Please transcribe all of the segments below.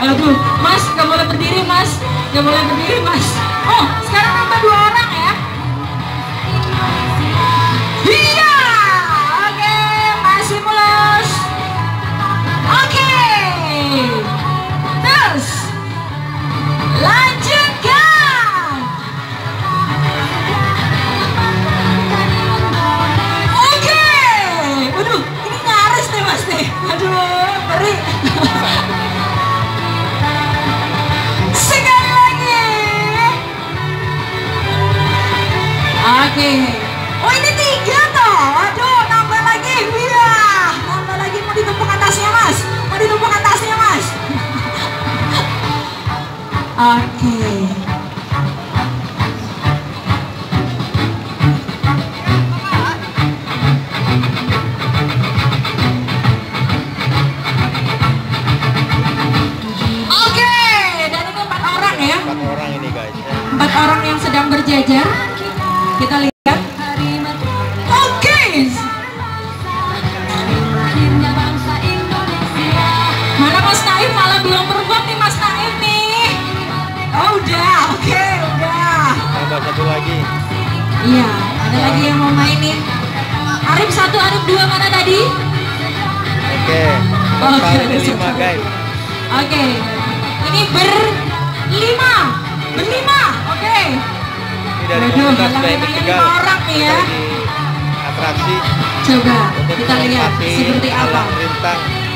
Aduh, Mas, gak boleh berdiri, Mas. Gak boleh berdiri, Mas. Oh, sekarang nambah 2 orang ya. Iya, oke, masih mulus. Oke, terus lanjutkan. Oke, waduh, ini nyaris nih Mas nih. Aduh, ngeri. Sekali lagi. Oke. Oh, ini 3 toh. Aduh, nambah lagi. Iya, nambah lagi. Mau ditumpuk atasnya Mas. Mau ditumpuk atasnya Mas. Oke. Oke, dan ini 4 orang ya. 4 orang ini guys. 4 orang yang sedang berjajar. Kita lihat. Oke. Mana Mas Naif, malah belum berbuat nih Mas Naif nih. Oh udah, oke, udah. Tambah 1 lagi. Iya, ada lagi yang mau mainin. Arif 1, Arif 2 mana tadi? Oke. Oke, Total ada 5 satu. guys. Oke, ini berlima. Oke. Ini dari Waduh, komunitas halang BMX memangnya Tegal. 5 orang nih ya. Di atraksi Coba untuk kita lihat menikmati seperti apa. alam rintang.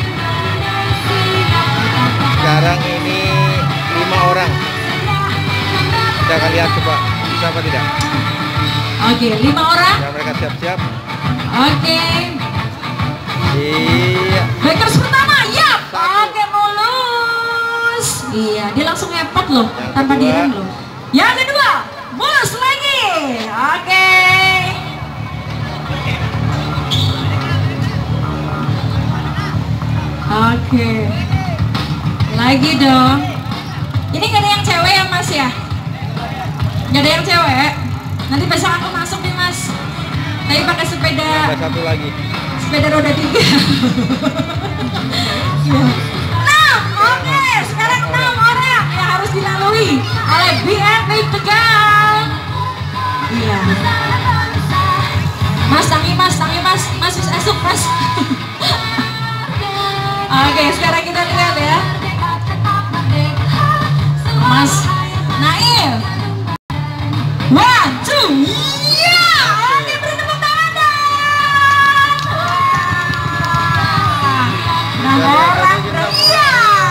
Sekarang ini 5 orang. Kita akan lihat coba bisa apa tidak. Oke, 5 orang. Ya, mereka siap-siap. Oke. Iya. Bikers pertama, ya. Satu. Oke, mulus. Iya, dia langsung ngepot loh, Yang tanpa kedua. direm loh. Yang kedua, mulus lagi. Oke. Oke. Lagi dong. Ini gak ada yang cewek ya Mas ya? Gak ada yang cewek. Nanti besok aku masuk nih Mas. Tapi pakai sepeda. Tambah 1 lagi. Sepeda roda 3. Ya. 6, oke. Sekarang 6 orang yang harus dilalui oleh BMX Tegal. Iya. Mas, tangi Mas. Mas bisa esok Mas. Oke, sekarang kita lihat ya. Mas Nail. 1, 2, iya. Oke, beri tepuk tangan dong. Wah. 6 orang, iya.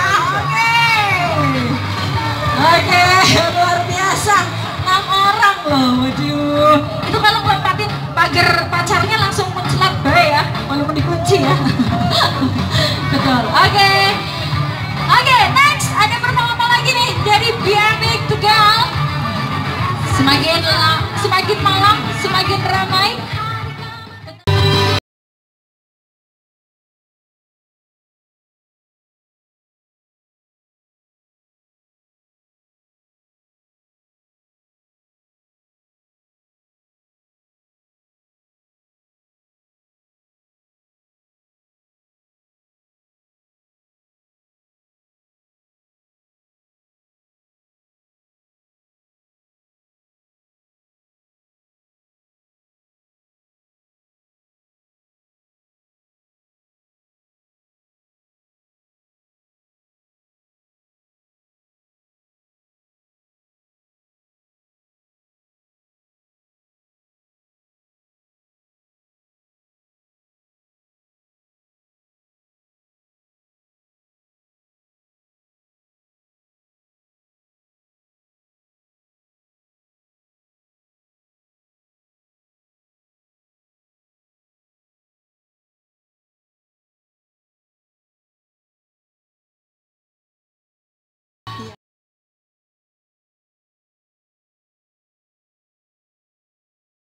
Oke, luar biasa. 6 orang loh, waduh. Itu kalau ngelompatin pagar pacarnya langsung mencelat bae ya, walaupun dikunci ya. Betul. Oke, next ada performa lagi nih dari BMX Tegal. Semakin malam, semakin ramai.